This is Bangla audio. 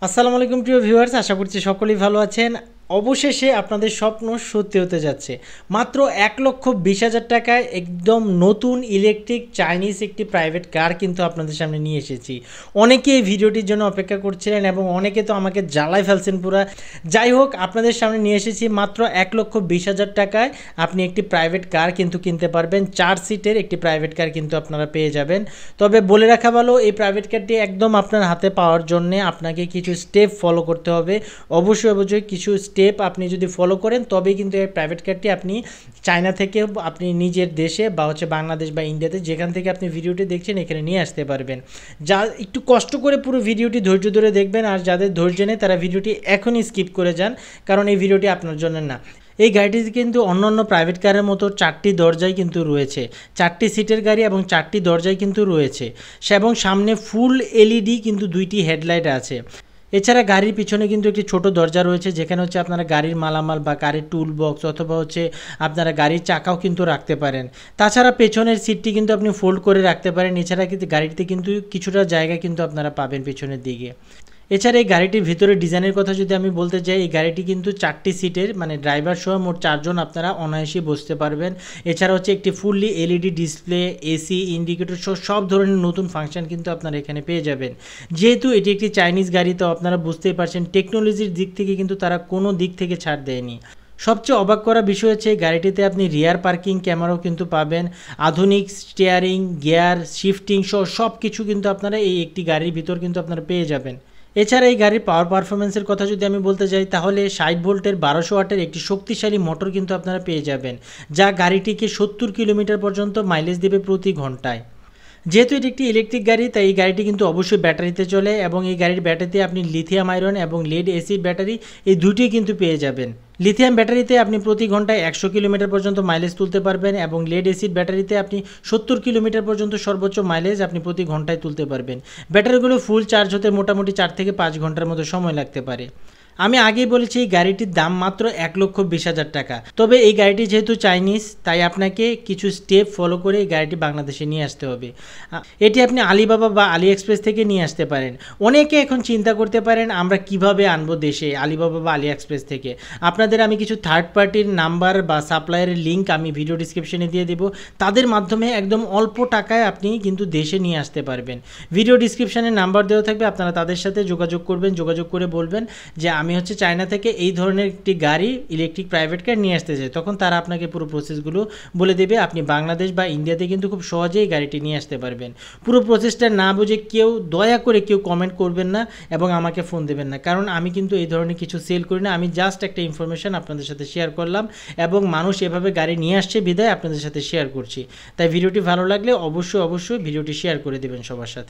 আসসালামু আলাইকুম প্রিয় ভিউয়ার্স, আশা করছি সকলেই ভালো আছেন। অবশেষে আপনাদের স্বপ্ন সত্যি হতে যাচ্ছে। মাত্র 1,20,000 টাকায় একদম নতুন ইলেকট্রিক চাইনিজ একটি প্রাইভেট কার কিন্তু আপনাদের সামনে নিয়ে এসেছি। অনেকে এই ভিডিওটির জন্য অপেক্ষা করছিলেন এবং অনেকে তো আমাকে জ্বালায় ফেলছেন পুরা। যাই হোক, আপনাদের সামনে নিয়ে এসেছি মাত্র 1,20,000 টাকায় আপনি একটি প্রাইভেট কার কিন্তু কিনতে পারবেন। 4 সিটের একটি প্রাইভেট কার কিন্তু আপনারা পেয়ে যাবেন। তবে বলে রাখা ভালো, এই প্রাইভেট কারটি একদম আপনার হাতে পাওয়ার জন্যে আপনাকে কিছু স্টেপ ফলো করতে হবে। অবশ্যই কিছু স্টেপ আপনি যদি ফলো করেন তবেই কিন্তু এই প্রাইভেট কারটি আপনি চায়না থেকে আপনি নিজের দেশে বা বাংলাদেশ বা ইন্ডিয়াতে যেখান থেকে আপনি ভিডিওটি দেখছেন এখানে নিয়ে আসতে পারবেন। যা একটু কষ্ট করে পুরো ভিডিওটি ধৈর্য ধরে দেখবেন, আর যাদের ধৈর্য নেই তারা ভিডিওটি এখনই স্কিপ করে যান, কারণ এই ভিডিওটি আপনার জন্য না। এই গাড়িটিতে কিন্তু অন্যান্য প্রাইভেট কারের মতো 4টি দরজাই কিন্তু রয়েছে। 4টি সিটের গাড়ি এবং 4টি দরজাই কিন্তু রয়েছে, এবং সামনে ফুল এলইডি কিন্তু 2টি হেডলাইট আছে। এছাড়া গাড়ির পিছনে কিন্তু একটি ছোট দরজা রয়েছে, যেখানে আপনারা গাড়ির মালামাল বা গাড়ির টুল বক্স অথবা আপনারা গাড়ির চাকাও কিন্তু রাখতে পারেন। তাছাড়া পেছনের সিটটি কিন্তু আপনি ফোল্ড করে রাখতে পারেন। এছাড়া কিন্তু গাড়িতে কিন্তু কিছুটা জায়গা কিন্তু আপনারা পাবেন পেছনের দিকে। এছাড়া এই গাড়িটির ভিতরে ডিজাইনের কথা যদি আমি বলতে চাই, এই গাড়িটি কিন্তু 4টি সিটের, মানে ড্রাইভার সহ মোট 4 জন আপনারা অনায়াসে বসতে পারবেন। এছাড়া একটি fully LED display, AC, indicator সহ সব ধরনের নতুন ফাংশন কিন্তু আপনারা এখানে পেয়ে যাবেন। যেহেতু এটি একটি চাইনিজ গাড়ি, তো আপনারা বুঝতেই পারছেন টেকনোলজির দিক থেকে কিন্তু তারা কোনো দিক থেকে ছাড় দেয়নি। সবচেয়ে অবাক করা বিষয় হচ্ছে এই গাড়িটিতে আপনি রিয়ার পার্কিং ক্যামেরাও কিন্তু পাবেন। আধুনিক স্টিয়ারিং, গিয়ার শিফটিং সহ সব কিছু কিন্তু আপনারা এই একটি গাড়ির ভিতর কিন্তু আপনারা পেয়ে যাবেন। এছাড়া এই গাড়ির পাওয়ার পারফরমেন্সের কথা যদি আমি বলতে চাই, তাহলে 60 ভোল্টের 1200 ওয়াটের একটি শক্তিশালী মোটর কিন্তু আপনারা পেয়ে যাবেন, যা গাড়িটিকে 70 কিলোমিটার পর্যন্ত মাইলেজ দেবে প্রতি ঘন্টায়। যেহেতু এটি একটি ইলেকট্রিক গাড়ি, তাই এই গাড়িটি কিন্তু অবশ্যই ব্যাটারিতে চলে, এবং এই গাড়ির ব্যাটারিতে আপনি লিথিয়াম আয়রন এবং লেড অ্যাসিড ব্যাটারি এই দুটিই কিন্তু পেয়ে যাবেন। লিথিয়াম ব্যাটারিতে আপনি প্রতি ঘন্টায় 100 কিলোমিটার পর্যন্ত মাইলেজ তুলতে পারবেন, এবং লেড অ্যাসিড ব্যাটারিতে আপনি 70 কিলোমিটার পর্যন্ত সর্বোচ্চ মাইলেজ আপনি প্রতি ঘন্টায় তুলতে পারবেন। ব্যাটারিগুলো ফুল চার্জ হতে মোটামুটি 4 থেকে 5 ঘন্টার মতো সময় লাগতে পারে। আমি আগেই বলেছি এই গাড়িটির দাম মাত্র 1,20,000 টাকা। তবে এই গাড়িটি যেহেতু চাইনিজ, তাই আপনাকে কিছু স্টেপ ফলো করে এই গাড়িটি বাংলাদেশে নিয়ে আসতে হবে। এটি আপনি আলিবাবা বা আলি এক্সপ্রেস থেকে নিয়ে আসতে পারেন। অনেকে এখন চিন্তা করতে পারেন আমরা কিভাবে আনবো দেশে আলিবাবা বা আলি এক্সপ্রেস থেকে। আপনাদের আমি কিছু থার্ড পার্টির নাম্বার বা সাপ্লায়ারের লিঙ্ক আমি ভিডিও ডিসক্রিপশনে দিয়ে দেবো। তাদের মাধ্যমে একদম অল্প টাকায় আপনি কিন্তু দেশে নিয়ে আসতে পারবেন। ভিডিও ডিসক্রিপশনে নাম্বার দেওয়া থাকবে, আপনারা তাদের সাথে যোগাযোগ করবেন। যোগাযোগ করে বলবেন যে আমি চায়না থেকে এই ধরনের একটি গাড়ি ইলেকট্রিক প্রাইভেট কার নিয়ে আসতে চাই, তখন তারা আপনাকে পুরো প্রসেসগুলো বলে দেবে। আপনি বাংলাদেশ বা ইন্ডিয়াতে কিন্তু খুব সহজেই গাড়িটি নিয়ে আসতে পারবেন। পুরো প্রসেসটা না বুঝে দয়া করে কেউ কমেন্ট করবেন না এবং আমাকে ফোন দেবেন না, কারণ আমি কিন্তু এই ধরনের কিছু সেল করি না। আমি জাস্ট একটা ইনফরমেশন আপনাদের সাথে শেয়ার করলাম, এবং মানুষ এভাবে গাড়ি নিয়ে আসছে বিধায় আপনাদের সাথে শেয়ার করছি। তাই ভিডিওটি ভালো লাগলে অবশ্যই ভিডিওটি শেয়ার করে দেবেন সবার সাথে।